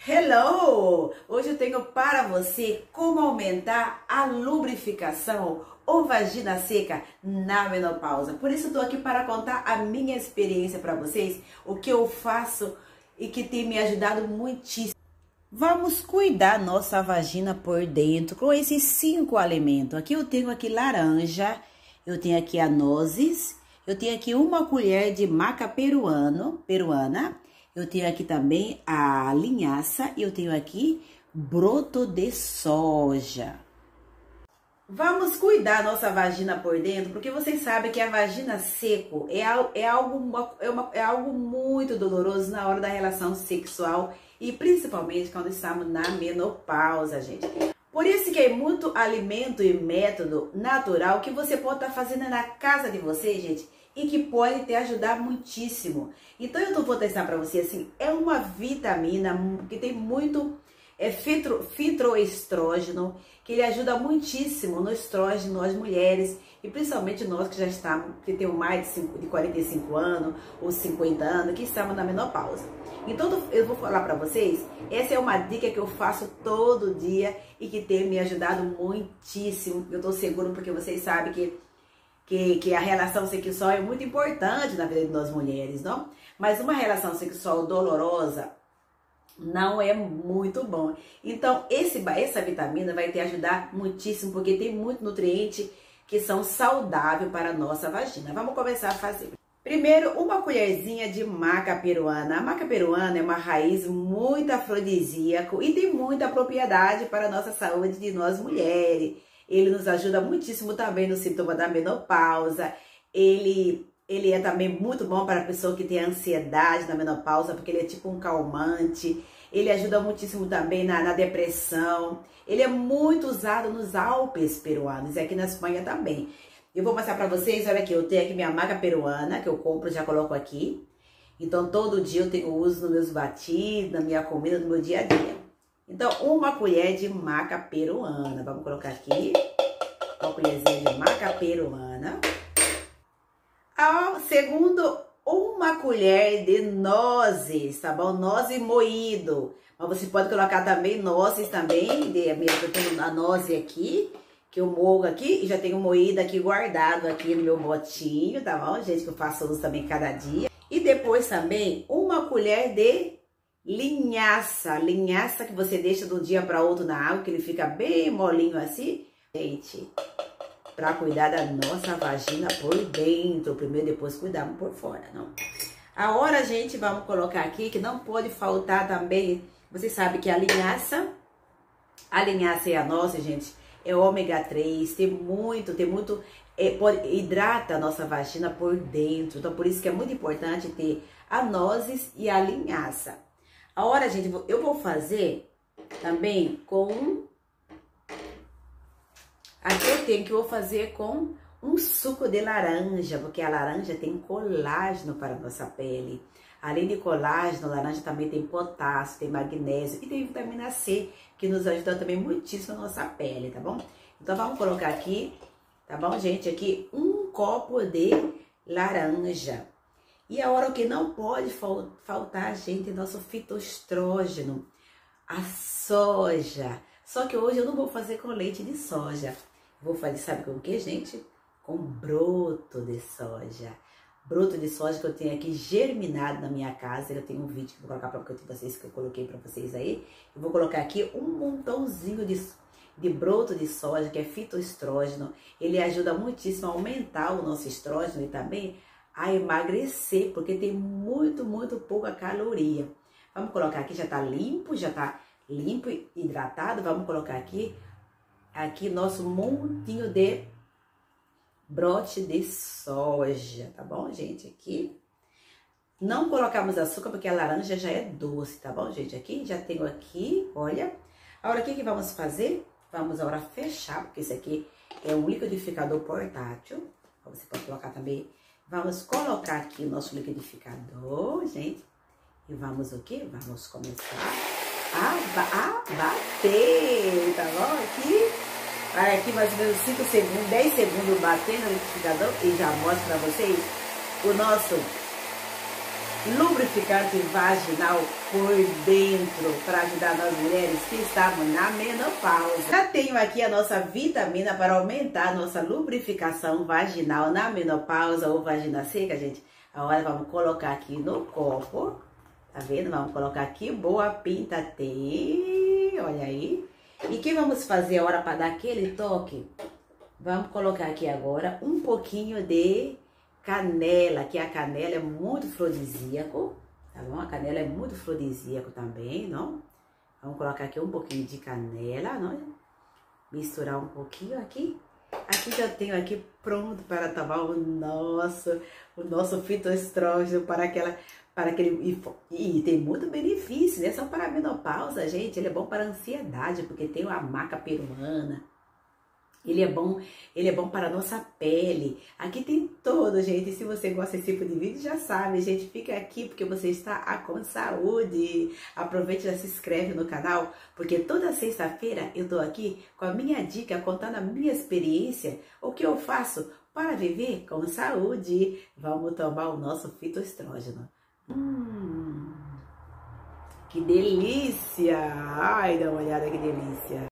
Hello! Hoje eu tenho para você como aumentar a lubrificação ou vagina seca na menopausa. Por isso eu tô aqui para contar a minha experiência para vocês, o que eu faço e que tem me ajudado muitíssimo. Vamos cuidar nossa vagina por dentro com esses 5 alimentos. Aqui eu tenho laranja, eu tenho aqui a nozes, eu tenho aqui 1 colher de maca peruana, eu tenho aqui também a linhaça e eu tenho aqui broto de soja. Vamos cuidar nossa vagina por dentro, porque vocês sabem que a vagina seco é algo muito doloroso na hora da relação sexual e principalmente quando estamos na menopausa, gente. Por isso que é muito alimento e método natural que você pode estar fazendo na casa de vocês, gente, e que pode te ajudar muitíssimo. Então eu vou testar para você assim, é uma vitamina que tem muito fitoestrógeno, que ele ajuda muitíssimo no estrógeno, nós mulheres, e principalmente nós que já estamos, que temos mais de 45 anos ou 50 anos, que estamos na menopausa. Então eu vou falar para vocês, essa é uma dica que eu faço todo dia e que tem me ajudado muitíssimo. Eu tô seguro porque vocês sabem que a relação sexual é muito importante na vida de nós mulheres, não? Mas uma relação sexual dolorosa não é muito bom. Então, essa vitamina vai te ajudar muitíssimo, porque tem muito nutriente que são saudáveis para a nossa vagina. Vamos começar a fazer. Primeiro, 1 colherzinha de maca peruana. A maca peruana é uma raiz muito afrodisíaco e tem muita propriedade para a nossa saúde de nós mulheres. Ele nos ajuda muitíssimo também no sintoma da menopausa. Ele é também muito bom para a pessoa que tem ansiedade na menopausa, porque ele é tipo um calmante. Ele ajuda muitíssimo também na depressão. Ele é muito usado nos Alpes peruanos e aqui na Espanha também. Eu vou mostrar para vocês, olha aqui, eu tenho aqui minha maca peruana, que eu compro, já coloco aqui. Então todo dia eu uso nos meus batidos, na minha comida, no meu dia a dia. Então 1 colher de maca peruana, vamos colocar aqui. 1 colherzinha de maca peruana. Segundo, 1 colher de nozes, tá bom? Nozes moído. Mas você pode colocar também nozes também. Eu tenho a noze aqui, que eu mogo aqui. E já tenho moída aqui, guardado aqui no meu botinho, tá bom, gente? Que eu faço uso também cada dia. E depois também 1 colher de linhaça. Linhaça que você deixa de um dia para outro na água, que ele fica bem molinho assim. Gente, para cuidar da nossa vagina por dentro. Primeiro, depois cuidamos por fora, não? Agora, gente, vamos colocar aqui que não pode faltar também. Você sabe que a linhaça e a nossa, gente, é ômega 3, hidrata a nossa vagina por dentro. Então, por isso que é muito importante ter a nozes e a linhaça. Agora, gente, eu vou fazer também com... Aqui eu tenho que vou fazer com um suco de laranja, porque a laranja tem colágeno para a nossa pele. Além de colágeno, a laranja também tem potássio, tem magnésio e tem vitamina C, que nos ajuda também muitíssimo a nossa pele, tá bom? Então vamos colocar aqui, tá bom, gente? Aqui 1 copo de laranja. E a hora que não pode faltar, gente, é nosso fitoestrógeno, a soja. Só que hoje eu não vou fazer com leite de soja. Vou fazer, sabe com o que, gente? Com broto de soja. Broto de soja que eu tenho aqui germinado na minha casa. Eu tenho um vídeo que eu vou colocar para vocês, que eu coloquei para vocês aí. Eu vou colocar aqui um montãozinho de broto de soja, que é fitoestrógeno. Ele ajuda muitíssimo a aumentar o nosso estrógeno e também a emagrecer, porque tem muito pouca caloria. Vamos colocar aqui, já tá limpo e hidratado. Vamos colocar aqui nosso montinho de brote de soja, tá bom, gente? Aqui não colocamos açúcar porque a laranja já é doce, tá bom, gente? Aqui já tenho aqui, olha. Agora o que vamos fazer? Vamos agora fechar, porque esse aqui é um liquidificador portátil. Você pode colocar também. Vamos colocar aqui o nosso liquidificador, gente. E vamos o quê? Vamos começar a bater, tá bom? Aqui, olha aqui mais ou menos 5 segundos, 10 segundos batendo no liquidificador e já mostro pra vocês o nosso lubrificante vaginal por dentro para ajudar nós mulheres que estamos na menopausa. Já tenho aqui a nossa vitamina para aumentar a nossa lubrificação vaginal na menopausa ou vagina seca, gente. Agora vamos colocar aqui no copo, tá vendo? Vamos colocar aqui, boa pinta tem, olha aí. E o que vamos fazer agora para dar aquele toque? Vamos colocar aqui agora um pouquinho de canela, que a canela é muito afrodisíaco, tá bom? A canela é muito afrodisíaco também, não? Vamos colocar aqui um pouquinho de canela, não? Misturar um pouquinho aqui. Aqui já tenho aqui pronto para tomar o nosso fitoestrógeno para aquele... E tem muito benefício, né? Só para a menopausa, gente. Ele é bom para a ansiedade, porque tem a maca peruana. Ele é bom para a nossa pele. Aqui tem todo, gente. Se você gosta desse tipo de vídeo, já sabe, gente. Fica aqui porque você está com saúde. Aproveite e já se inscreve no canal, porque toda sexta-feira eu tô aqui com a minha dica, contando a minha experiência, o que eu faço para viver com saúde. Vamos tomar o nosso fitoestrógeno. Que delícia! Ai, dá uma olhada que delícia!